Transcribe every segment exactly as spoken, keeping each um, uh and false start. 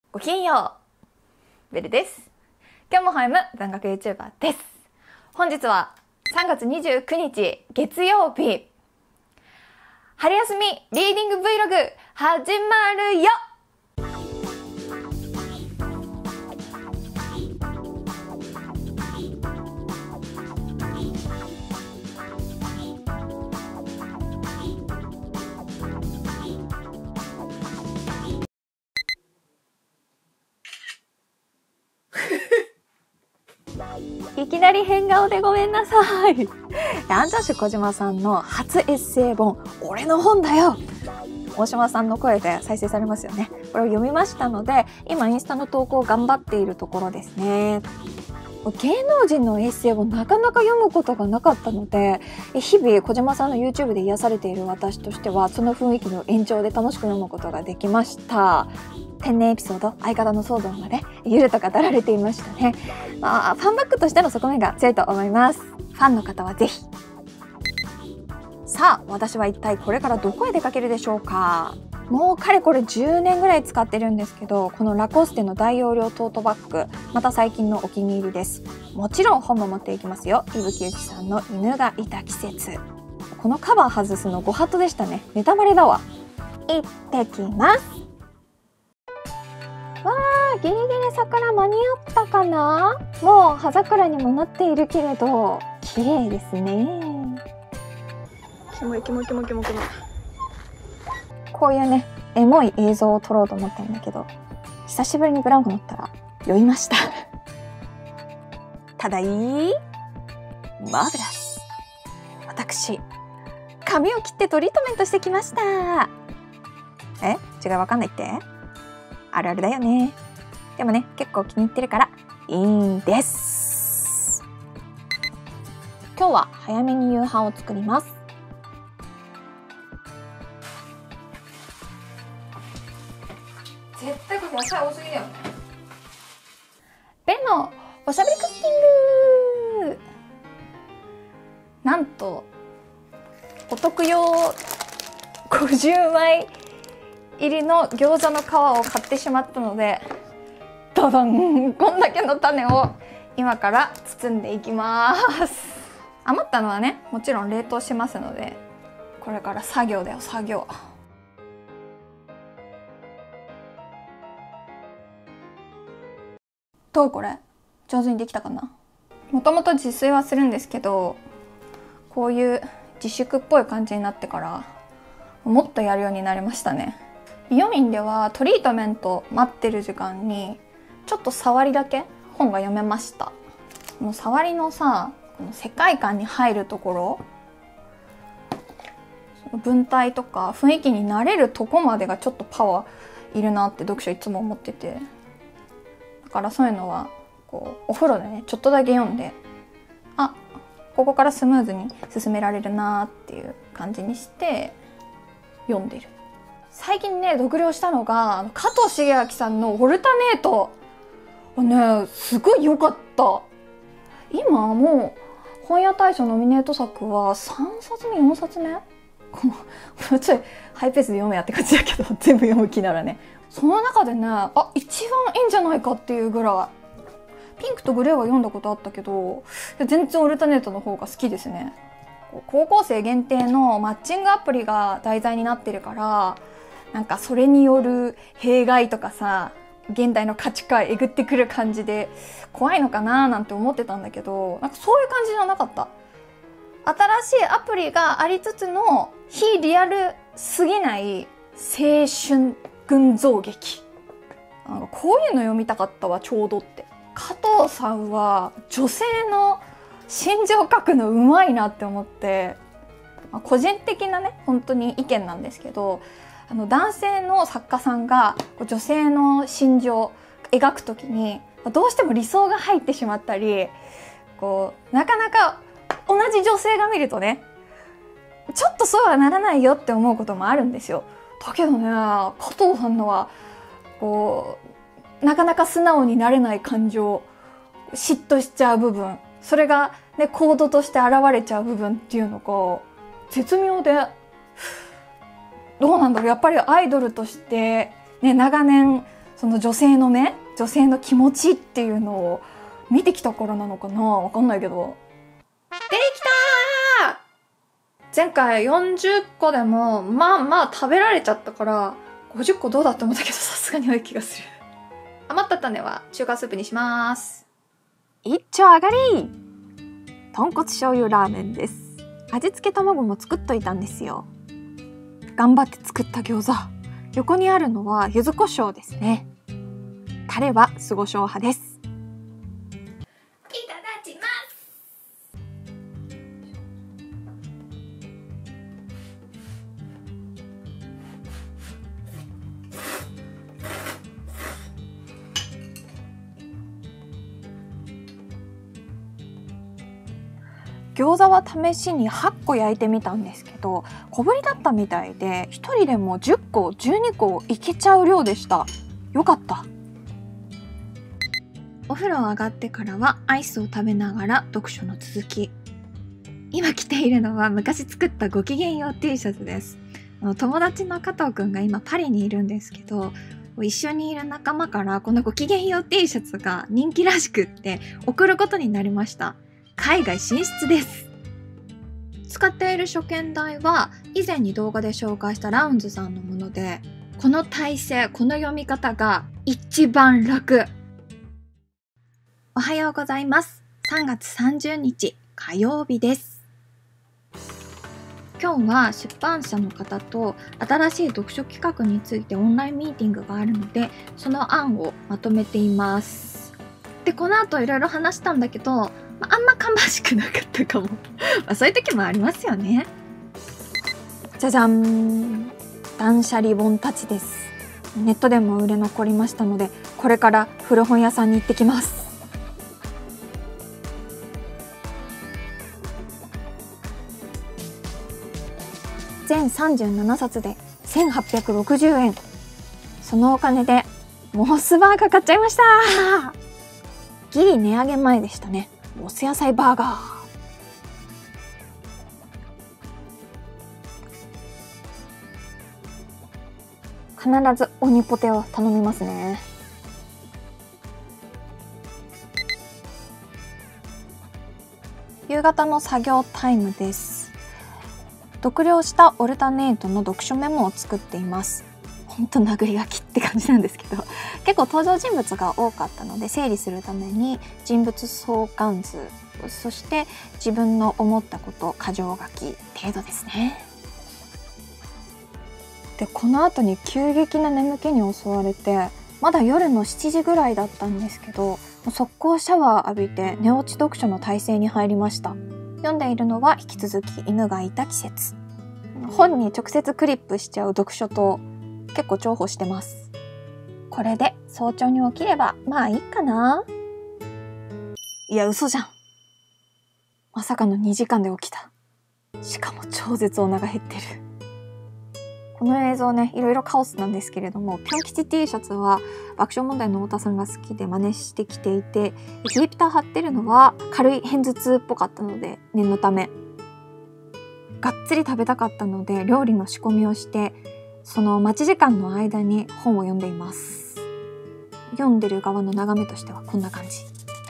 ごきげんよう、ベルです。今日もホエム文学 YouTuber です。本日はさんがつにじゅうくにち月曜日、春休みリーディング Vlog 始まるよ。いきなり変顔でごめんなさい。アンジャッシュ小島さんの初エッセイ本、俺の本だよ。大島さんの声で再生されますよね。これを読みましたので、今インスタの投稿を頑張っているところですね。芸能人のエッセイをなかなか読むことがなかったので、日々小島さんの YouTube で癒されている私としては、その雰囲気の延長で楽しく読むことができました。天然エピソード、相方の騒動までゆると語られていましたね。まあ、ファンバックとしての側面が強いと思います。ファンの方はぜひ。さあ、私は一体これからどこへ出かけるでしょうか。もうかれこれじゅうねんぐらい使ってるんですけど、このラコステの大容量トートバッグ、また最近のお気に入りです。もちろん本も持っていきますよ。伊吹ゆきさんの犬がいた季節。このカバー外すのご法度でしたね。ネタバレだわ。行ってきます。わー、ギリギリ桜間に合ったかな。もう葉桜にもなっているけれど綺麗ですね。キモいキモいキモいキモいキモい。こういうねエモい映像を撮ろうと思ったんだけど、久しぶりにブランコ乗ったら酔いました。ただいいマーベラス。私髪を切ってトリートメントしてきました。え、違いわかんないって？あるあるだよね。でもね、結構気に入ってるからいいんです。今日は早めに夕飯を作ります。絶対これ野菜多すぎだよね。ベンのおしゃべりクッキング。なんとお得用ごじゅうまい入りの餃子の皮を買ってしまったので、ドドン、こんだけの種を今から包んでいきます。余ったのはね、もちろん冷凍しますので、これから作業だよ、作業。どうこれ？上手にできたかな？もともと自炊はするんですけど、こういう自粛っぽい感じになってからもっとやるようになりましたね。イオミンではトリートメント待ってる時間にちょっと触りだけ本が読めました。もう触りのさ、この世界観に入るところ、文体とか雰囲気に慣れるとこまでがちょっとパワーいるなって読書いつも思ってて、だからそういうのはこうお風呂でねちょっとだけ読んで、あ、ここからスムーズに進められるなっていう感じにして読んでる。最近ね読了したのが加藤シゲアキさんの「オルタネート」ね、すごい良かった。今もう本屋大賞ノミネート作はさんさつめよんさつめ、もうちょいハイペースで読めやって感じだけど、全部読む気ならね。その中でね、あ、一番いいんじゃないかっていうぐらい。ピンクとグレーは読んだことあったけど、全然オルタネートの方が好きですね。高校生限定のマッチングアプリが題材になってるから、なんかそれによる弊害とかさ、現代の価値観えぐってくる感じで怖いのかななんて思ってたんだけど、なんかそういう感じじゃなかった。新しいアプリがありつつの非リアルすぎない青春群像劇。なんかこういうの読みたかったわ、ちょうどって。加藤さんは女性の心情書くのうまいなって思って、個人的なね本当に意見なんですけど、あの男性の作家さんが女性の心情を描くときにどうしても理想が入ってしまったり、こうなかなか同じ女性が見るとね、ちょっとそうはならないよって思うこともあるんですよ。だけどね、加藤さんのはこうなかなか素直になれない感情、嫉妬しちゃう部分、それがねコードとして現れちゃう部分っていうのが絶妙で、どうなんだろう、やっぱりアイドルとしてね長年その女性の目、女性の気持ちっていうのを見てきたからなのかな、わかんないけど。できたー！前回よんじゅっこでもまあまあ食べられちゃったからごじゅっこどうだって思ったけど、さすがに多い気がする。余った種は中華スープにします。 一丁上がり！豚骨醤油ラーメンです。味付け卵も作っといたんですよ。頑張って作った餃子。横にあるのは柚子胡椒ですね。タレは酢胡椒派です。 いただきます。 餃子は試しにはっこ焼いてみたんですけど、小ぶりだったみたいでひとりでもじゅっこじゅうにこいけちゃう量でした。よかった。お風呂上がってからはアイスを食べながら読書の続き。今着ているのは昔作ったごきげんよう T シャツです。友達の加藤くんが今パリにいるんですけど、一緒にいる仲間からこのごきげんよう T シャツが人気らしくって送ることになりました。海外進出です。使っている初見台は以前に動画で紹介したラウンズさんのもので、この体勢、この読み方が一番楽。おはようございます。さんがつさんじゅうにち火曜日です。今日は出版社の方と新しい読書企画についてオンラインミーティングがあるので、その案をまとめています。で、この後いろいろ話したんだけど、まあ、あんま芳しくなかったかもまあそういう時もありますよね。じゃじゃん、断捨離本たちです。ネットでも売れ残りましたので、これから古本屋さんに行ってきます。全さんじゅうななさつでせんはっぴゃくろくじゅうえん。そのお金でモスバーガー買っちゃいました。ギリ値上げ前でしたね。モス野菜バーガー。必ずオニポテを頼みますね。夕方の作業タイムです。読了したオルタネートの読書メモを作っています。ほんと殴り書きって感じなんですけど、結構登場人物が多かったので整理するために人物相関図、そして自分の思ったこと箇条書き程度ですね。で、この後に急激な眠気に襲われて、まだ夜のしちじぐらいだったんですけど、速攻シャワー浴びて寝落ち読書の体勢に入りました。読んでいるのは引き続き犬がいた季節。本に直接クリップしちゃう読書と結構重宝してます。これで早朝に起きればまあいいかな。いや、嘘じゃん。まさかのにじかんで起きた。しかも超絶お腹減ってる。この映像ね、いろいろカオスなんですけれども、ぴょん吉 T シャツは爆笑問題の太田さんが好きで真似してきていて、ヒゲピタ貼ってるのは軽い片頭痛っぽかったので念のため、がっつり食べたかったので料理の仕込みをして、その待ち時間の間に本を読んでいます。読んでる側の眺めとしてはこんな感じ。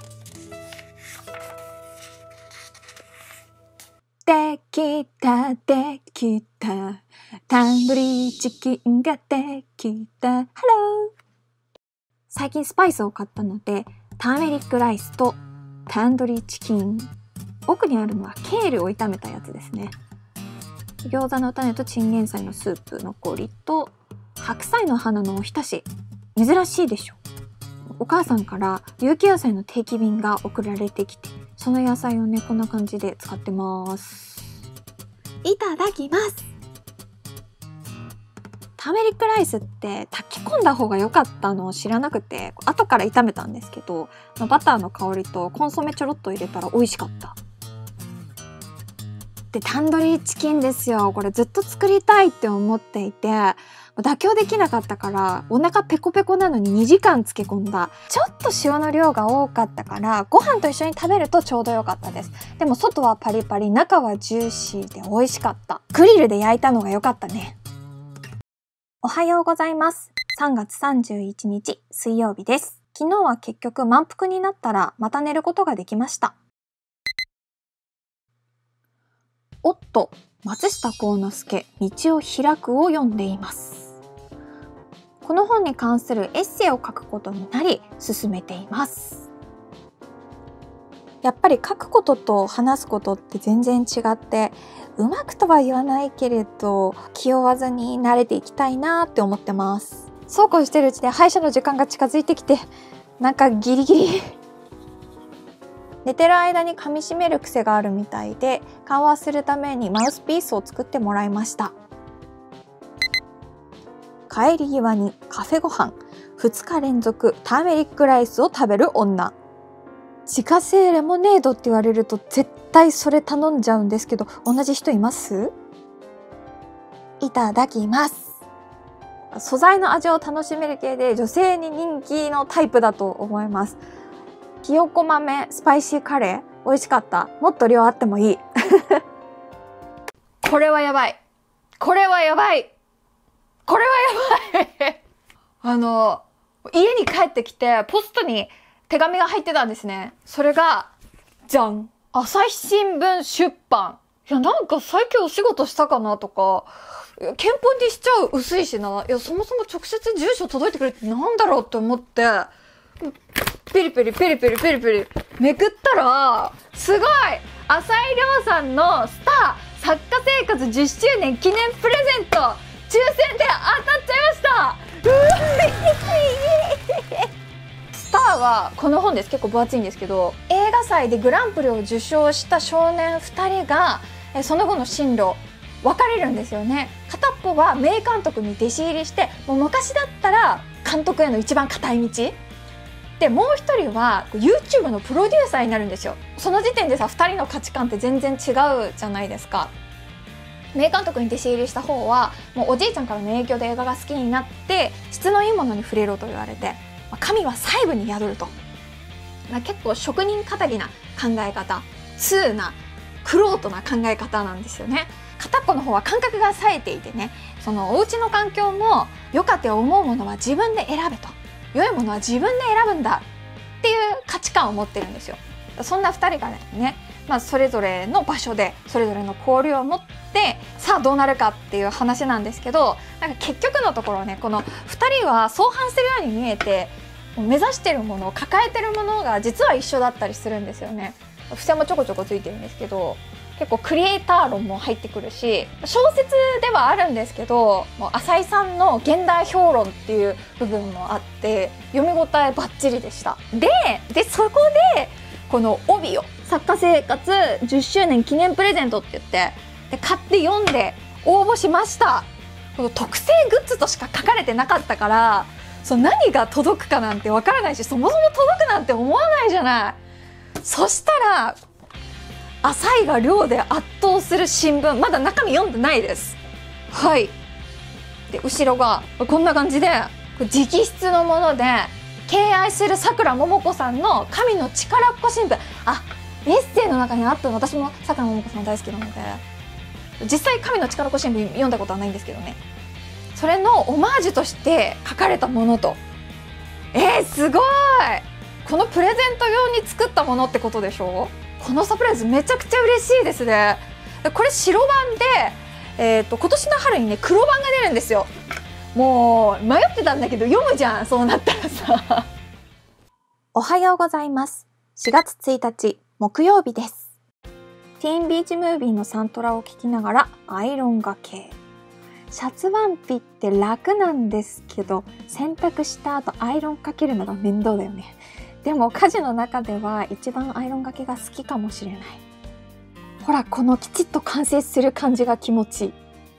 できたできたタンドリーチキンができた。ハロー。最近スパイスを買ったので、ターメリックライスとタンドリーチキン。奥にあるのはケールを炒めたやつですね。餃子の種とチンゲン菜のスープ残りと白菜の花のおひたし。珍しいでしょ。お母さんから有機野菜の定期便が送られてきて、その野菜をね、こんな感じで使ってます。いただきます。ターメリックライスって炊き込んだ方が良かったのを知らなくて、後から炒めたんですけど、バターの香りとコンソメちょろっと入れたら美味しかった。で、タンドリーチキンですよ。これずっと作りたいって思っていて、妥協できなかったからお腹ペコペコなのににじかん漬け込んだ。ちょっと塩の量が多かったからご飯と一緒に食べるとちょうどよかったです。でも外はパリパリ、中はジューシーで美味しかった。グリルで焼いたのが良かったね。おはようございます。 さんがつさんじゅういちにち水曜日です。昨日は結局満腹になったらまた寝ることができました。おっと、松下幸之助、道を開くを読んでいます。この本に関するエッセイを書くことになり進めています。やっぱり書くことと話すことって全然違って、うまくとは言わないけれど気負わずに慣れていきたいなって思ってます。そうこうしてるうちで歯医者の時間が近づいてきて、なんかギリギリ寝てる間に噛み締める癖があるみたいで、緩和するためにマウスピースを作ってもらいました。帰り際にカフェご飯、ふつか連続ターメリックライスを食べる女。自家製レモネードって言われると絶対それ頼んじゃうんですけど、同じ人います？いただきます。素材の味を楽しめる系で女性に人気のタイプだと思います。ひよこ豆スパイシーカレー美味しかった。もっと量あってもいい。 これはやばい。これはやばい。これはやばい。あの、家に帰ってきてポストに手紙が入ってたんですね。それが、じゃん。朝日新聞出版。いや、なんか最近お仕事したかなとか、憲法にしちゃう薄いしな。いや、そもそも直接住所届いてくれってなんだろうって思って、ペリペリペリペリペリペリめくったら、すごい浅井亮さんのスター作家生活じゅっしゅうねん記念プレゼント抽選で当たっちゃいました。スターはこの本です。結構分厚いんですけど、映画祭でグランプリを受賞した少年ふたりがその後の進路分かれるんですよね。片っぽは名監督に弟子入りして、もう昔だったら監督への一番固い道で、もう一人は YouTube のプロデューサーになるんですよ。その時点でさ、ふたりの価値観って全然違うじゃないですか。名監督に弟子入りした方はもうおじいちゃんからの影響で映画が好きになって質のいいものに触れろと言われて、神は細部に宿ると。結構職人かたぎな考え方、通な玄人な考え方なんですよね。片っぽの方は感覚が冴えていてね、そのお家の環境も良かって思うものは自分で選べと、良いものは自分で選ぶんだっていう価値観を持ってるんですよ。そんなふたりがね、まあ、それぞれの場所でそれぞれの交流を持って、さあどうなるかっていう話なんですけど、なんか結局のところね、このふたりは相反するように見えて、目指してるもの、抱えてるものが実は一緒だったりするんですよね。付箋もちょこちょこついてるんですけど、結構クリエイター論も入ってくるし、小説ではあるんですけど、もう浅井さんの現代評論っていう部分もあって読み応えバッチリでした。で、でそこでこの帯を作家生活じゅっしゅうねん記念プレゼントって言って、で買って読んで応募しました。この特製グッズとしか書かれてなかったから、そう何が届くかなんてわからないし、そもそも届くなんて思わないじゃない。そしたら浅井が量で圧倒する新聞、まだ中身読んでないです。はい。で後ろがこんな感じで直筆のもので、敬愛するさくらももこさんの神の力っ子新聞。あ、エッセイの中にあったの。私もさくらももこさん大好きなので、実際神の力っ子新聞読んだことはないんですけどね、それのオマージュとして書かれたものと、えー、すごい。このプレゼント用に作ったものってことでしょ。このサプライズめちゃくちゃ嬉しいですね。これ白版で、えーと、今年の春にね黒版が出るんですよ。もう迷ってたんだけど読むじゃん、そうなったらさ。 おはようございます。しがつついたち木曜日です。ティーンビーチムービーのサントラを聴きながらアイロンがけ。シャツワンピって楽なんですけど、洗濯した後アイロンかけるのが面倒だよね。でも家事の中では一番アイロンがけが好きかもしれない。ほら、このきちっと完成する感じが気持ちいい。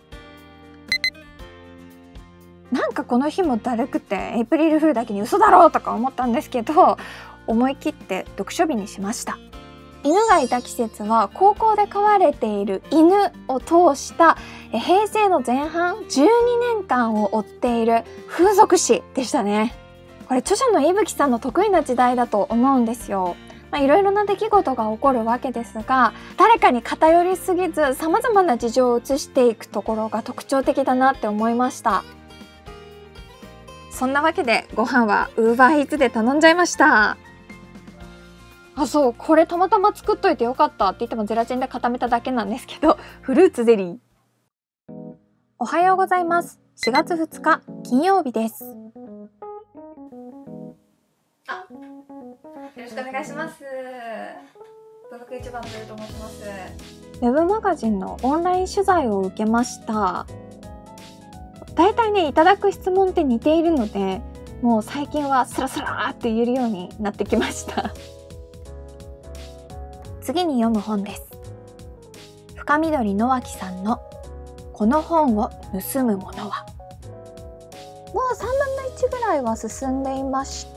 なんかこの日もだるくてエイプリルフールだけに嘘だろうとか思ったんですけど、思い切って読書日にしました。犬がいた季節は高校で飼われている犬を通した平成の前半じゅうにねんかんを追っている風俗誌でしたね。これ著者の伊吹さんの得意な時代だと思うんですよ。まあ、いろいろな出来事が起こるわけですが、誰かに偏りすぎず様々な事情を映していくところが特徴的だなって思いました。 そんなわけでご飯は ウーバーイーツ で頼んじゃいました。あ、そう、これたまたま作っといてよかったって言ってもゼラチンで固めただけなんですけど、フルーツゼリー。おはようございます。しがつふつか金曜日です。あ、よろしくお願いします。ブログ YouTuber のベルと申します。ウェブマガジンのオンライン取材を受けました。だいたいね、いただく質問って似ているので、もう最近はスラスラーって言えるようになってきました。次に読む本です。深緑野脇さんのこの本を盗むものは。もうさんぶんのいちぐらいは進んでいまして、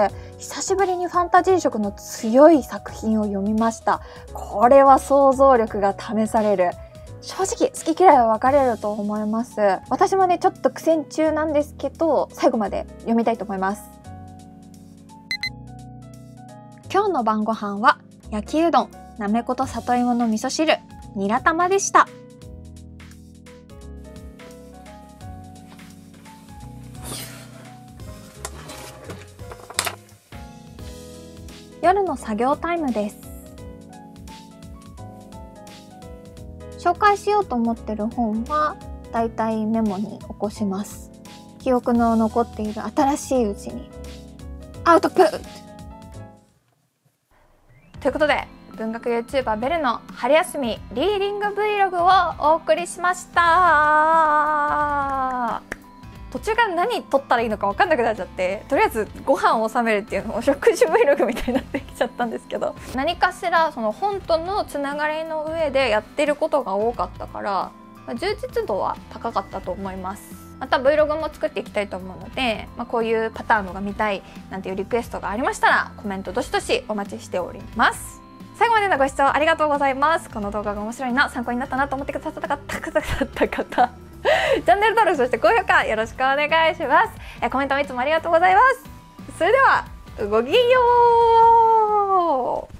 久しぶりにファンタジー色の強い作品を読みました。これは想像力が試される。正直好き嫌いは分かれると思います。私もねちょっと苦戦中なんですけど、最後まで読みたいと思います。今日の晩ご飯は焼きうどん、なめこと里芋の味噌汁、ニラ玉でした。夜の作業タイムです。紹介しようと思ってる本はだいたいメモに起こします。記憶の残っている新しいうちにアウトプットということで、文学 YouTuber ベルの春休みリーディング Vlog をお送りしました。途中から何撮ったらいいのか分かんなくなっちゃって、とりあえずご飯を収めるっていうのも食事 Vlog みたいになってきちゃったんですけど、何かしらその本とのつながりの上でやってることが多かったから、充実度は高かったと思います。また Vlog も作っていきたいと思うので、まあ、こういうパターンのが見たいなんていうリクエストがありましたらコメントどしどしお待ちしております。最後までのご視聴ありがとうございます。この動画が面白いな、参考になったなと思ってくださった方、くださった方チャンネル登録、そして高評価よろしくお願いします。えコメントもいつもありがとうございます。それではごきげんよう。